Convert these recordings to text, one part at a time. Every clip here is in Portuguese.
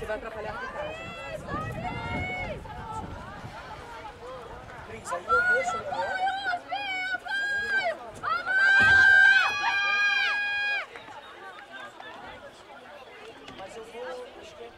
vai atrapalhar a arbitragem. Cris, aí eu deixo agora. Mas eu vou... Acho que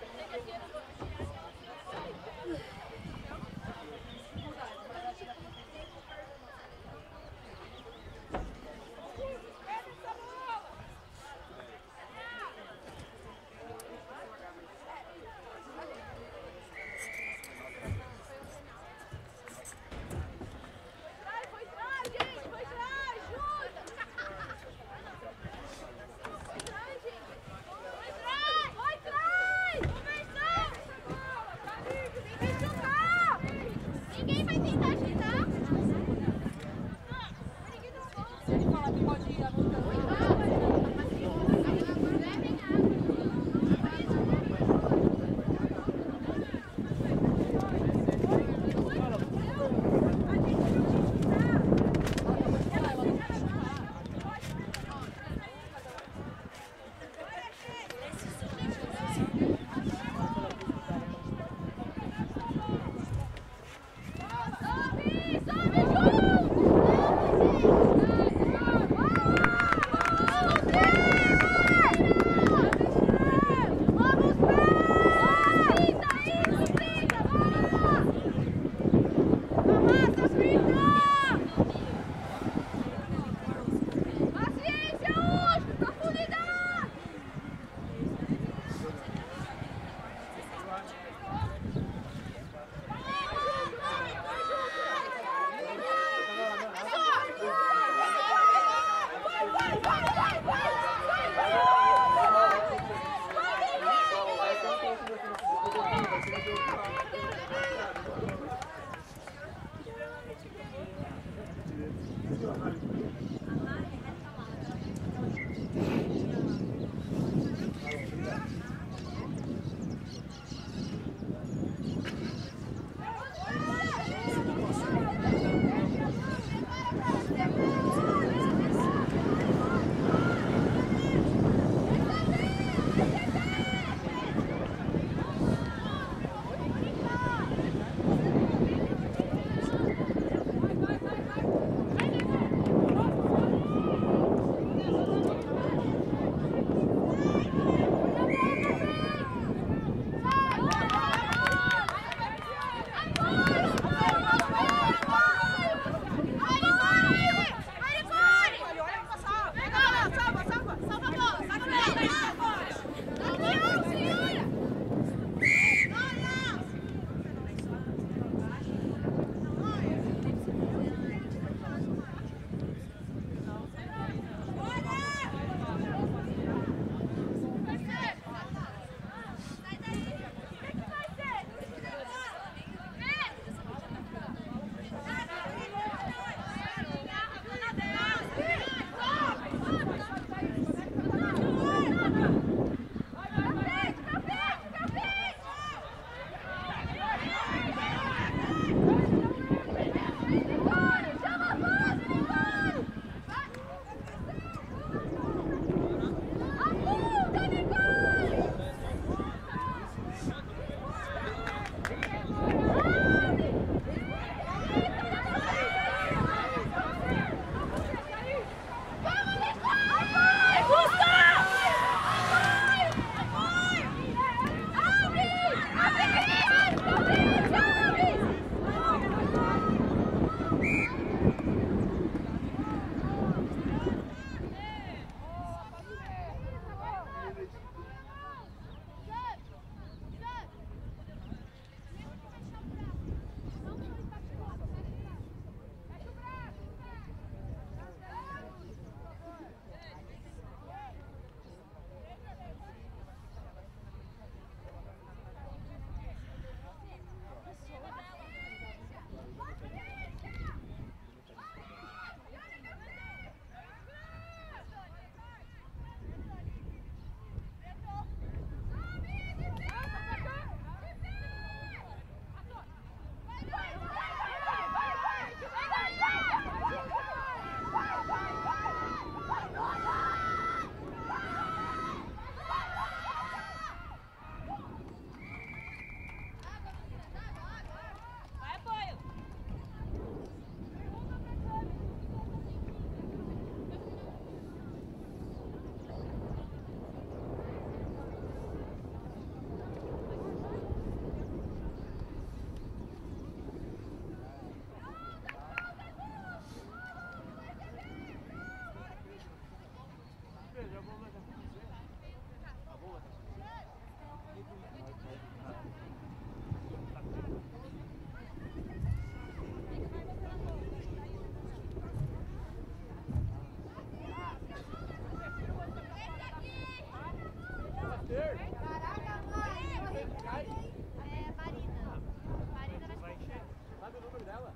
dela?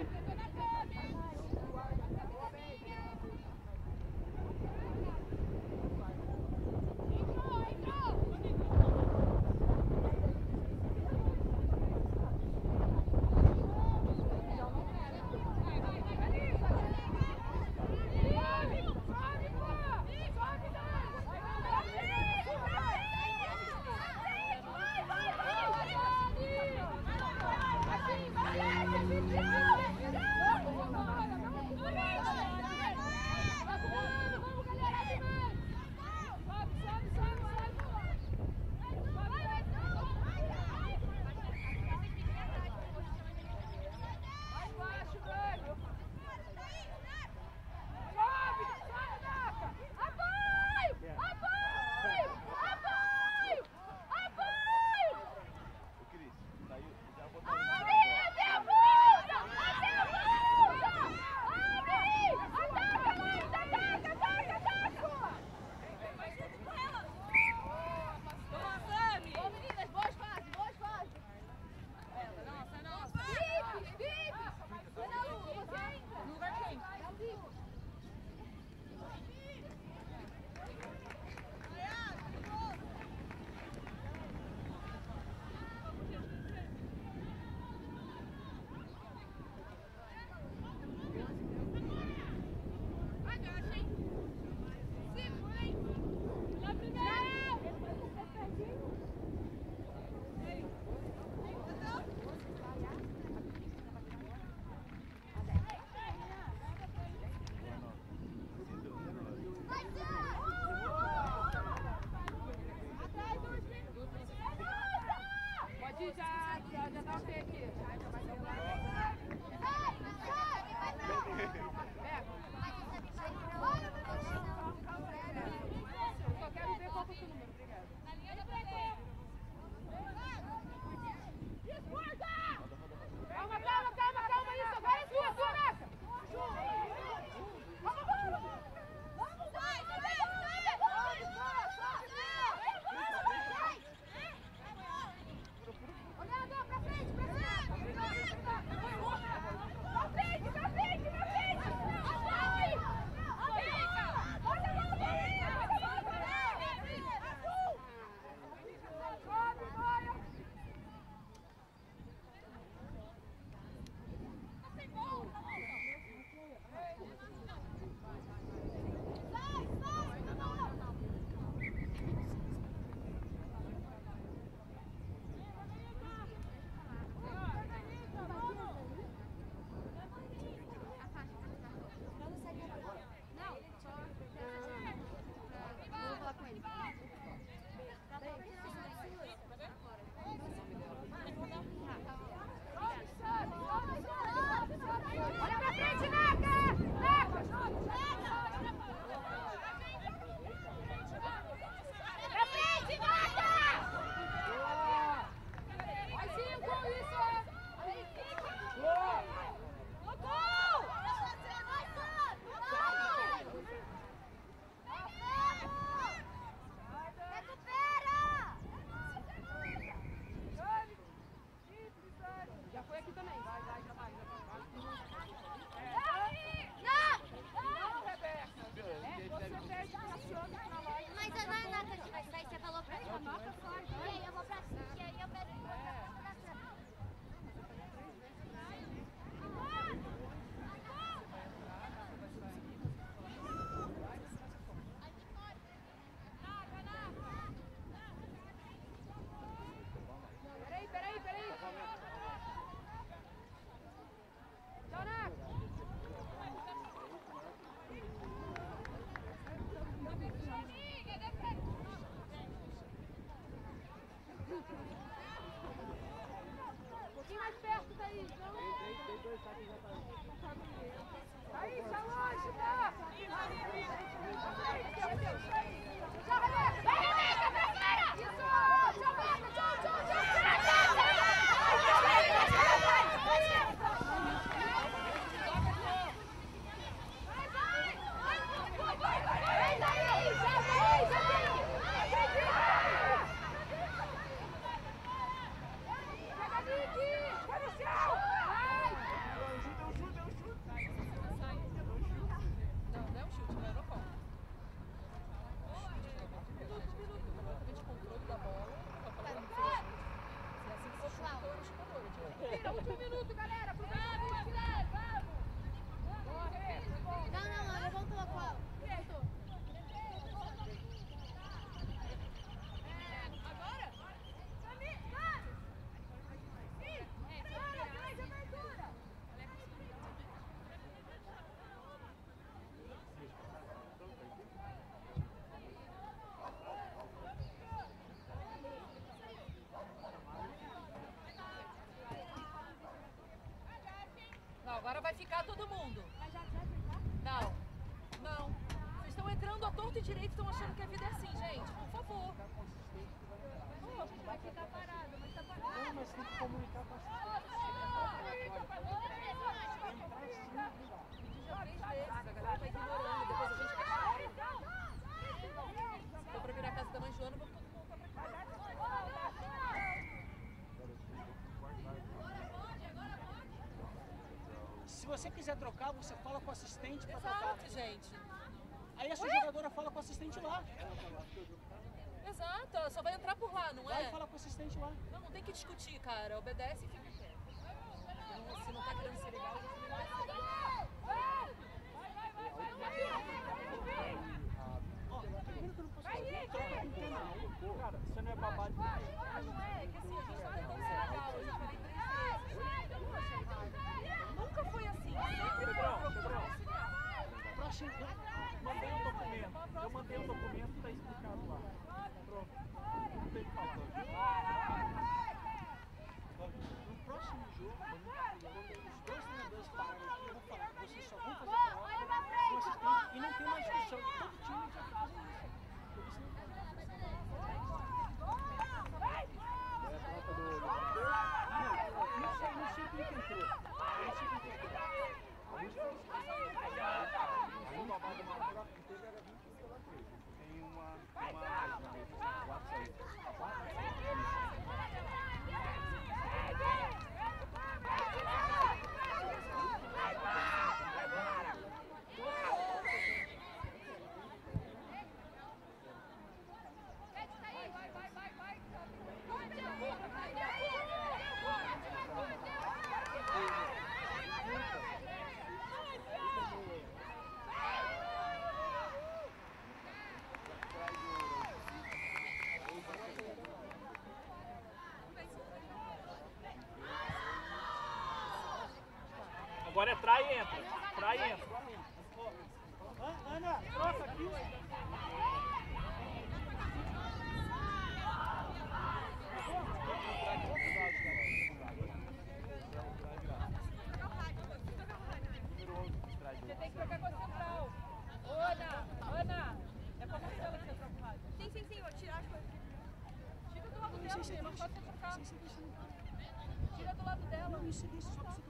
Já tá ok aqui. Só quero ver qual foi o seu número. Obrigada. Calma, calma, calma, calma isso. Agora é sua, Naca. Vamos, vamos. Vamos, vai, olhando pra frente, pra frente. Pra frente, pra frente, pra frente. Vai. Olha pra frente, Naca! Pra frente, Naca! Mais 5, isso! Boa! Gol! Já foi aqui também. Vai, vai, já vai. Não, Rebeca. Você perde pra Sônia pra lá. Mas a Nata que vai sair, você falou pra mim. A Nata sai. E aí eu vou pra cima. E aí eu pego pra cima. Peraí. Donato. Um pouquinho mais perto daí, não? Tem dois saques já tá. Aí, tá longe, tá? Tchau, Rebeca! Vai, Rebeca, pra fora! Isso! Tchau, Rebeca! Tchau! Vai, Último minuto, galera. Aproveita o minuto. Vamos. Corre. Não, levantou a cola. Levantou. Agora? Não, agora vai ficar todo mundo. Não. Vocês estão entrando à torta e direito e estão achando que a vida é assim, gente. Por favor. Vai ficar parado, mas tá parado. Não, mas tem que comunicar com a assistente. Já 3 vezes, a galera tá ignorando, depois a gente quer. Se for pra virar a casa da mãe Joana, vamos todo mundo pra cá. Se você quiser trocar, você fala com o assistente para trocar. Exato, gente. Aí a sua jogadora fala com o assistente lá. Exato, ela só vai entrar por lá, não Vai é? falar com o assistente lá. Não tem que discutir, cara. Obedece e fica em pé. Se não tá querendo ser legal, a gente não vai ser legal. Primeiro que eu não posso fazer, troca com quem não. Cara, você não é babado de ninguém. Não é que assim, a gente tá tentando ser legal. Eu já falei 3 vezes. Nunca foi assim. Sempre foi conciliar. Próximo, mandei um documento. Eu mandei um documento, tá explicado lá. Pronto. Não tem o que falar. No próximo jogo, quando os dois treinadores pararem aqui, eu vou falar que vocês só vão fazer prova com assistente e não tem mais discussão. Todo time já faz isso. Não sei quem que entrou. Agora é trai e entra. Trai e entra. Ana, troca aqui. Você tem que trocar com a central. Ana, é com a Marcela que você troca o rádio. Sim, vou tirar as coisas. Tira do lado dela, não pode ser trocar. Tira do lado dela. Isso, só